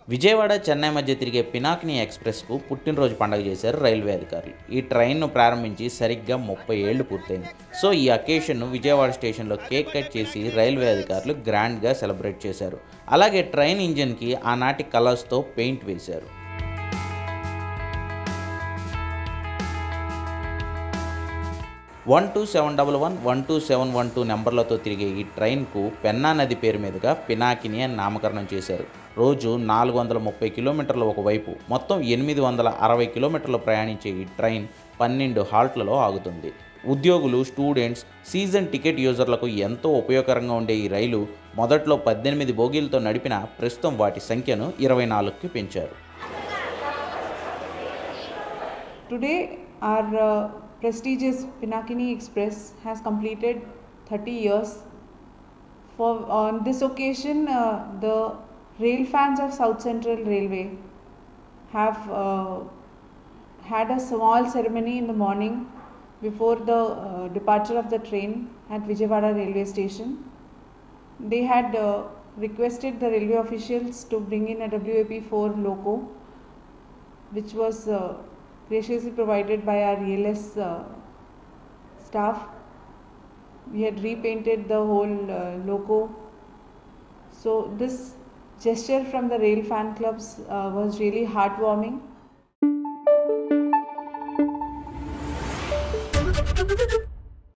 విజయవాడ చెన్నై మధ్య తిరిగే పినాకిని ఎక్స్ప్రెస్కు పుట్టినరోజు పండుగ చేశారు రైల్వే అధికారులు. ఈ ట్రైన్ను ప్రారంభించి సరిగ్గా 30 ఏళ్లు పూర్తయింది. సో ఈ అకేషన్ను విజయవాడ స్టేషన్లో కేక్ కట్ చేసి రైల్వే అధికారులు గ్రాండ్గా సెలబ్రేట్ చేశారు. అలాగే ట్రైన్ ఇంజన్కి ఆనాటి కలర్స్తో పెయింట్ వేశారు. 12711, 12712 నెంబర్లతో తిరిగే ఈ ట్రైన్కు పెన్నా నది పేరు మీదుగా పినాకిని అని నామకరణం చేశారు. రోజు 430 కిలోమీటర్ల ఒకవైపు మొత్తం 860 కిలోమీటర్లు ప్రయాణించే ఈ ట్రైన్ 12 హాల్ట్లలో ఆగుతుంది. ఉద్యోగులు, స్టూడెంట్స్, సీజన్ టికెట్ యూజర్లకు ఎంతో ఉపయోగకరంగా ఉండే ఈ రైలు మొదట్లో 18 బోగీలతో నడిపిన ప్రస్తుతం వాటి సంఖ్యను 24కి పెంచారు. Today our prestigious Pinakini Express has completed 30 years. On this occasion, the rail fans of South Central Railway have had a small ceremony in the morning before the departure of the train at Vijayawada railway station. They had requested the railway officials to bring in a WAP4 loco, which was graciously provided by our ELS staff. We had repainted the whole loco. So this gesture from the rail fan clubs was really heartwarming.